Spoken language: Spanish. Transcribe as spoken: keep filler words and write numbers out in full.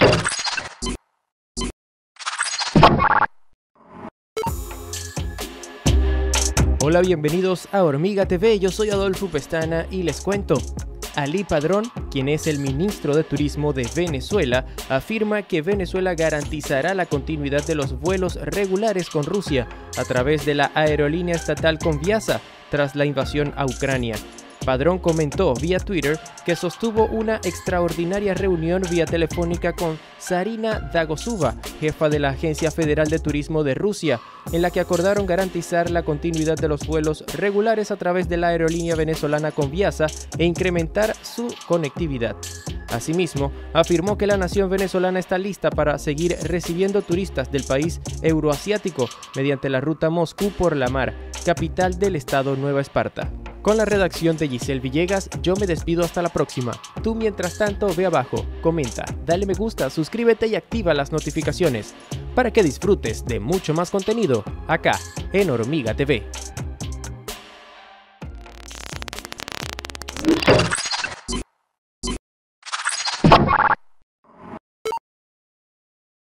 Hola, bienvenidos a Hormiga T V, yo soy Adolfo Pestana y les cuento. Alí Padrón, quien es el ministro de Turismo de Venezuela, afirma que Venezuela garantizará la continuidad de los vuelos regulares con Rusia a través de la aerolínea estatal Conviasa tras la invasión a Ucrania. Padrón comentó vía Twitter que sostuvo una extraordinaria reunión vía telefónica con Zarina Dagosova, jefa de la Agencia Federal de Turismo de Rusia, en la que acordaron garantizar la continuidad de los vuelos regulares a través de la aerolínea venezolana Conviasa e incrementar su conectividad. Asimismo, afirmó que la nación venezolana está lista para seguir recibiendo turistas del país euroasiático mediante la ruta Moscú por la mar, capital del estado Nueva Esparta. Con la redacción de Giselle Villegas, yo me despido hasta la próxima. Tú, mientras tanto, ve abajo, comenta, dale me gusta, suscríbete y activa las notificaciones para que disfrutes de mucho más contenido acá en Hormiga T V.